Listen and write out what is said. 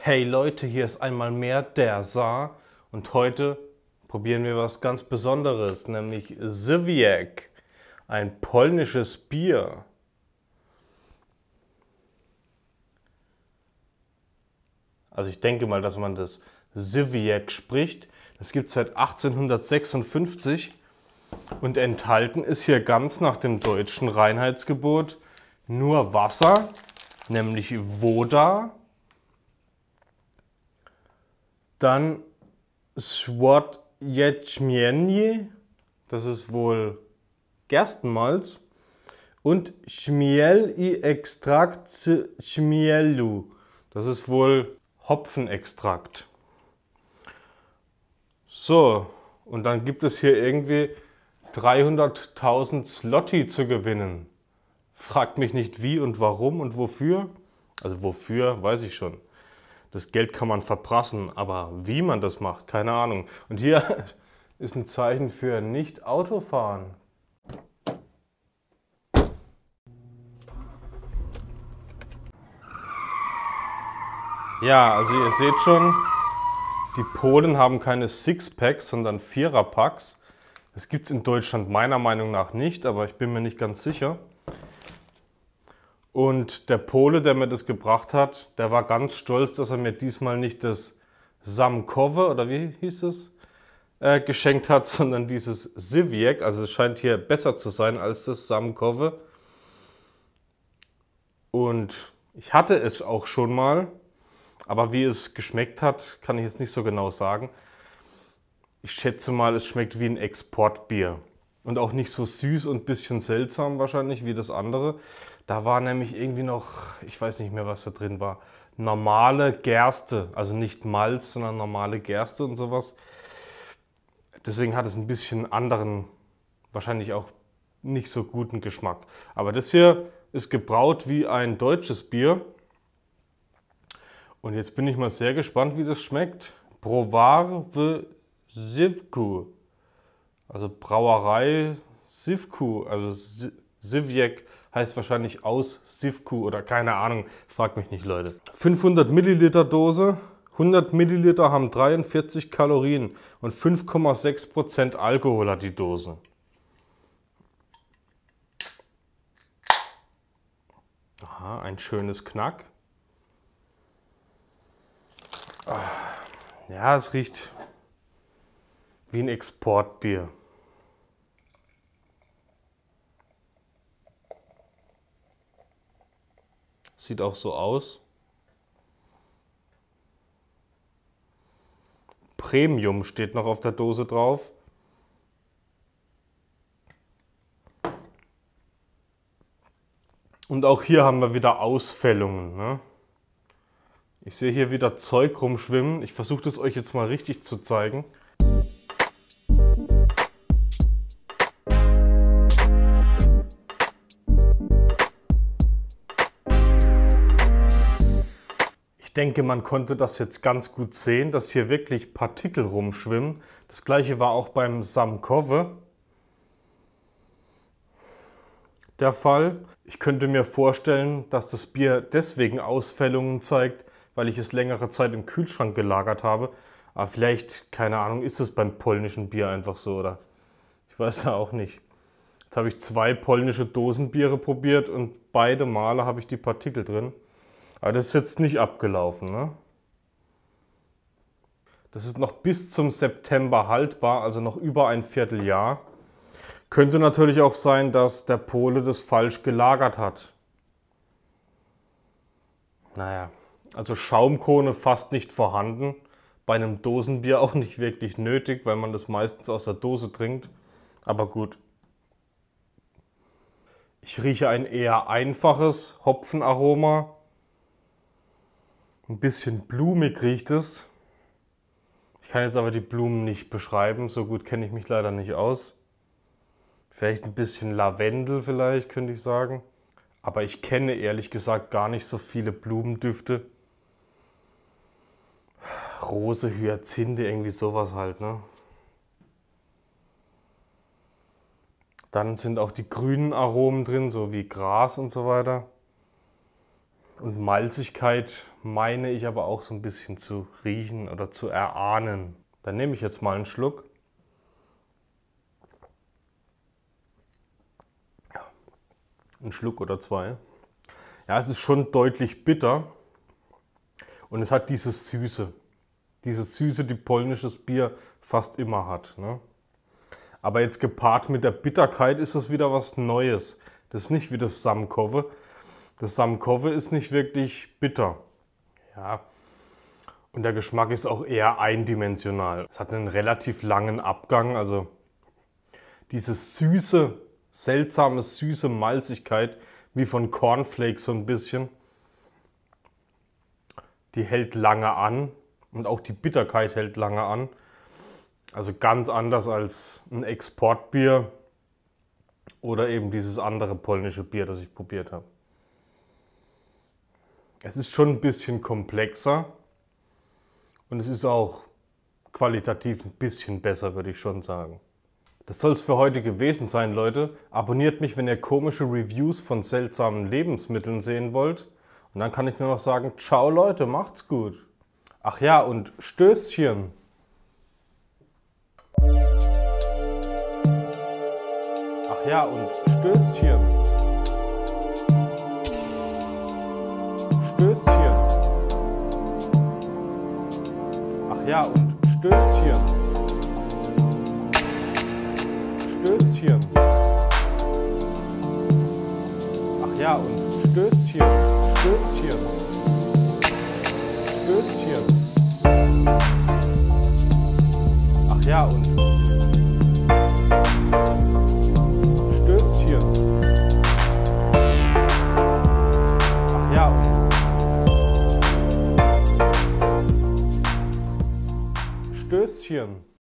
Hey Leute, hier ist einmal mehr der Saar und heute probieren wir was ganz Besonderes, nämlich Żywiec, ein polnisches Bier. Also ich denke mal, dass man das Żywiec spricht. Das gibt es seit 1856 und enthalten ist hier ganz nach dem deutschen Reinheitsgebot nur Wasser, nämlich Woda. Dann Swat Ječměnje, das ist wohl Gerstenmalz. Und Chmiel i Extrakt z Chmielu, das ist wohl Hopfenextrakt. So, und dann gibt es hier irgendwie 300.000 Zloty zu gewinnen. Fragt mich nicht wie und warum und wofür. Also wofür, weiß ich schon. Das Geld kann man verprassen, aber wie man das macht, keine Ahnung. Und hier ist ein Zeichen für Nicht-Autofahren. Ja, also ihr seht schon, die Polen haben keine Sixpacks, sondern Viererpacks. Das gibt es in Deutschland meiner Meinung nach nicht, aber ich bin mir nicht ganz sicher. Und der Pole, der mir das gebracht hat, der war ganz stolz, dass er mir diesmal nicht das Zamkowe, oder wie hieß es, geschenkt hat, sondern dieses Żywiec. Also es scheint hier besser zu sein als das Zamkowe. Und ich hatte es auch schon mal, aber wie es geschmeckt hat, kann ich jetzt nicht so genau sagen. Ich schätze mal, es schmeckt wie ein Exportbier. Und auch nicht so süß und ein bisschen seltsam wahrscheinlich wie das andere. Da war nämlich irgendwie noch, ich weiß nicht mehr, was da drin war, normale Gerste. Also nicht Malz, sondern normale Gerste und sowas. Deswegen hat es ein bisschen anderen, wahrscheinlich auch nicht so guten Geschmack. Aber das hier ist gebraut wie ein deutsches Bier. Und jetzt bin ich mal sehr gespannt, wie das schmeckt. Browar w Żywku. Also Brauerei Żywku. Also Żywiec heißt wahrscheinlich aus Żywku oder keine Ahnung. Fragt mich nicht, Leute. 500 Milliliter Dose. 100 Milliliter haben 43 Kalorien und 5,6% Alkohol hat die Dose. Aha, ein schönes Knack. Ja, es riecht wie ein Exportbier. Sieht auch so aus. Premium steht noch auf der Dose drauf. Und auch hier haben wir wieder Ausfällungen, ne? Ich sehe hier wieder Zeug rumschwimmen. Ich versuche das euch jetzt mal richtig zu zeigen. Ich denke, man konnte das jetzt ganz gut sehen, dass hier wirklich Partikel rumschwimmen. Das gleiche war auch beim Zamkowe der Fall. Ich könnte mir vorstellen, dass das Bier deswegen Ausfällungen zeigt, weil ich es längere Zeit im Kühlschrank gelagert habe. Aber vielleicht, keine Ahnung, ist es beim polnischen Bier einfach so, oder? Ich weiß ja auch nicht. Jetzt habe ich 2 polnische Dosenbiere probiert und beide Male habe ich die Partikel drin. Aber das ist jetzt nicht abgelaufen, ne? Das ist noch bis zum September haltbar, also noch über ein Vierteljahr. Könnte natürlich auch sein, dass der Pole das falsch gelagert hat. Naja, also Schaumkrone fast nicht vorhanden. Bei einem Dosenbier auch nicht wirklich nötig, weil man das meistens aus der Dose trinkt. Aber gut. Ich rieche ein eher einfaches Hopfenaroma. Ein bisschen blumig riecht es. Ich kann jetzt aber die Blumen nicht beschreiben, so gut kenne ich mich leider nicht aus. Vielleicht ein bisschen Lavendel vielleicht, könnte ich sagen. Aber ich kenne ehrlich gesagt gar nicht so viele Blumendüfte. Rose, Hyazinthe, irgendwie sowas halt, ne? Dann sind auch die grünen Aromen drin, so wie Gras und so weiter. Und Malzigkeit meine ich aber auch so ein bisschen zu riechen oder zu erahnen. Dann nehme ich jetzt mal einen Schluck. Ein Schluck oder zwei. Ja, es ist schon deutlich bitter und es hat dieses Süße. Dieses Süße, die polnisches Bier fast immer hat. Ne? Aber jetzt gepaart mit der Bitterkeit ist es wieder was Neues. Das ist nicht wie das Samkowe. Das Samkowe ist nicht wirklich bitter. Ja. Und der Geschmack ist auch eher eindimensional. Es hat einen relativ langen Abgang. Also diese süße, seltsame, süße Malzigkeit, wie von Cornflakes so ein bisschen, die hält lange an. Und auch die Bitterkeit hält lange an. Also ganz anders als ein Exportbier oder eben dieses andere polnische Bier, das ich probiert habe. Es ist schon ein bisschen komplexer und es ist auch qualitativ ein bisschen besser, würde ich schon sagen. Das soll es für heute gewesen sein, Leute. Abonniert mich, wenn ihr komische Reviews von seltsamen Lebensmitteln sehen wollt. Und dann kann ich nur noch sagen, ciao Leute, macht's gut. Ach ja, und Stößchen. Ach ja, und Stößchen. Stößchen. Ach ja, und Stößchen. Stößchen. Ach ja, und Stößchen. Stößchen. Stößchen. Ach ja, und Stößchen. Ach ja, und Stößchen.